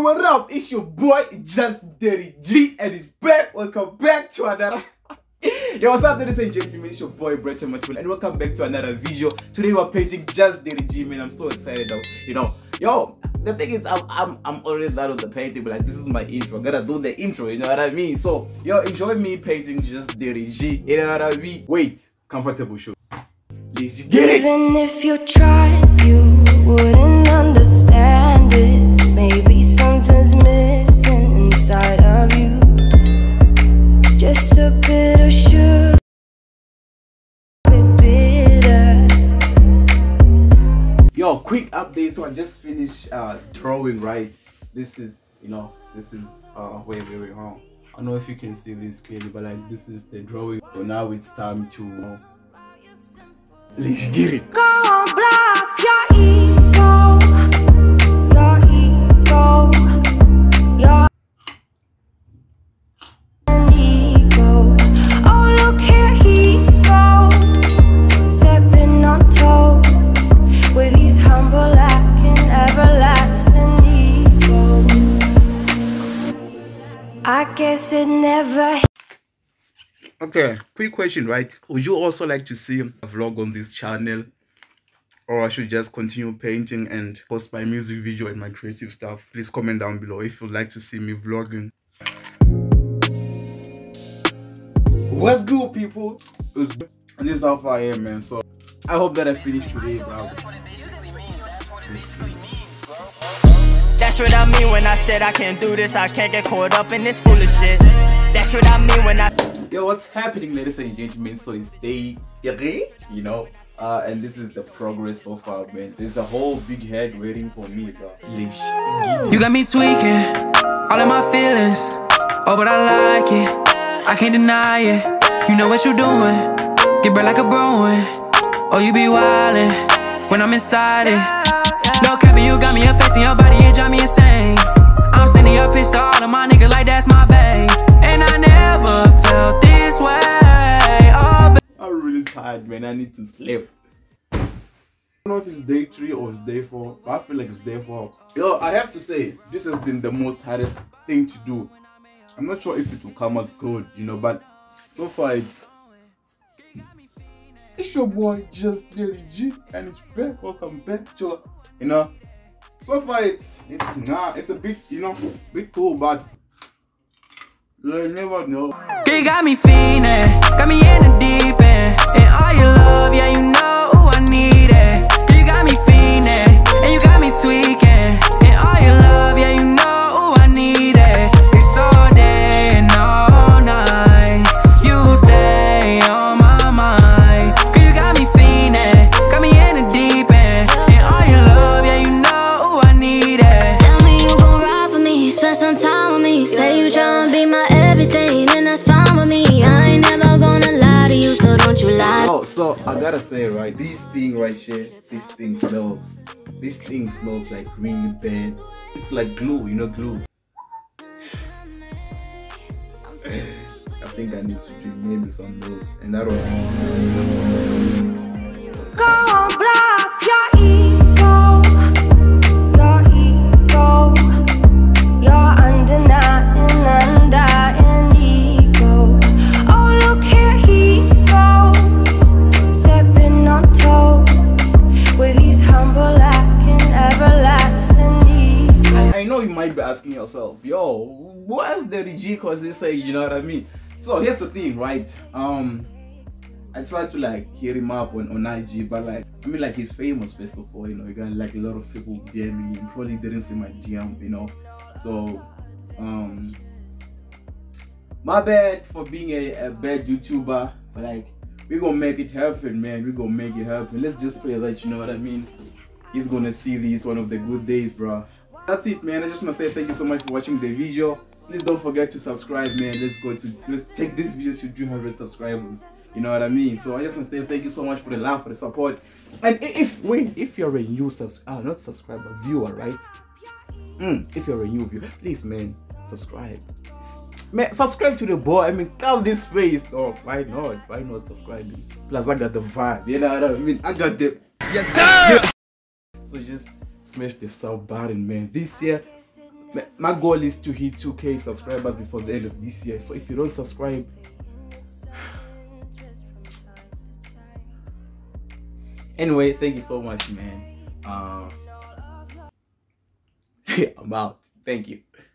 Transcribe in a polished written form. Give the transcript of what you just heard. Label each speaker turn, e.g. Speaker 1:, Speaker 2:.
Speaker 1: what up? It's your boy, Just Dirty G, and it's back. Welcome back to another. Yo, what's up, ladies and gentlemen? It's your boy, Bresson Matchman, and welcome back to another video. Today we're painting Just Dirty G, man. I'm so excited though. You know, yo, the thing is, I'm already done with the painting, but like, this is my intro. I gotta do the intro, you know what I mean? So, yo, enjoy me painting Just Dirty G, you know what I mean? Wait, comfortable shoe. Let's get it.
Speaker 2: Even if you tried, you wouldn't understand it. Maybe something's missing inside of you. Just a bit of sugar, a bit bitter.
Speaker 1: Yo, quick update. So I just finished drawing, right? This is, wait, hold on. I don't know if you can see this clearly, but like, this is the drawing. So now it's time to let's get it.
Speaker 2: Go on, blow up your ego, your ego, your ego. Oh, look here he goes, stepping on toes with his humble and everlasting ego. I guess it never.
Speaker 1: Okay, quick question, right? Would you also like to see a vlog on this channel, or I should just continue painting and post my music video and my creative stuff? Please comment down below if you'd like to see me vlogging. What's good, people? And this is how far I am, man. So I hope that I finished today, bro.
Speaker 3: That's what I mean when I said I can't do this. I can't get caught up in this foolish shit. That's what I mean when I.
Speaker 1: Yo, what's happening, ladies and gentlemen? So it's day 3, you know, and this is the progress so far, man. There's a whole big head waiting for me, bro.
Speaker 4: You got me tweaking all of my feelings. Oh, but I like it. I can't deny it. You know what you're doing. Get burnt like a Bruin. Oh, you be wildin' when I'm inside it. No capping, you got me affecting your body. It drive me insane. I'm sending your pics to all of my niggas like that's my bae. And I never felt this way. Oh,
Speaker 1: I'm really tired, man. I need to sleep. I don't know if it's day 3 or it's day 4, but I feel like it's day 4. Yo, I have to say, this has been the most hardest thing to do. I'm not sure if it will come out good, you know, but so far it's your boy, Just Dirty G, and it's back. Welcome back to, you know, so far it's a bit, you know, bit cool, but you never know.
Speaker 4: you got me fiending, got me in the deep end. And all your love, yeah, you know who I need it. You got me fiending, and you got me tweaking. And all your love, yeah, you know who I need it. It's all day and all night. You stay on my mind. You got me fiending, got me in the deep end. And all your love, yeah, you know who I need it.
Speaker 2: Tell me you gon' ride for me, spend some time with me. Say you tryna be my everything, and that's fine with me. I ain't never gonna lie to you, so don't you lie.
Speaker 1: Oh, so I gotta say, right, this thing right here, this thing smells like really bad. It's like glue, you know, glue. I think I need to drink maybe some milk, and I don't.
Speaker 2: Go on, blow up your ego, your ego, your undying ego. Oh, look here he goes, stepping on toes with his humble and everlasting ego.
Speaker 1: I know you might be asking yourself, yo, what's Dirty G? Cause they say, you know what I mean? So here's the thing, right? I tried to like hit him up on IG, but like, I mean, like, he's famous first of all, you know. You got like a lot of people DMing him. Probably didn't see my DM, you know. So my bad for being a bad YouTuber, but like, we gonna make it happen, man. We gonna make it happen. Let's just pray that, you know what I mean, he's gonna see this one of the good days, bro. That's it, man. I just wanna say thank you so much for watching the video. Please don't forget to subscribe, man. Let's take this video to 200 subscribers. You know what I mean? So I just want to say thank you so much for the love, for the support. And if you're a new viewer, right? If you're a new viewer, please, man, subscribe. Man, subscribe to the boy. I mean, come this face. Oh, why not? Why not subscribing? Plus, I got the vibe. You know what I mean? I got the. Yes, sir. So just smash the sub button, man. This year, my goal is to hit 2K subscribers before the end of this year. So if you don't subscribe, anyway, thank you so much, man. I'm out. Thank you.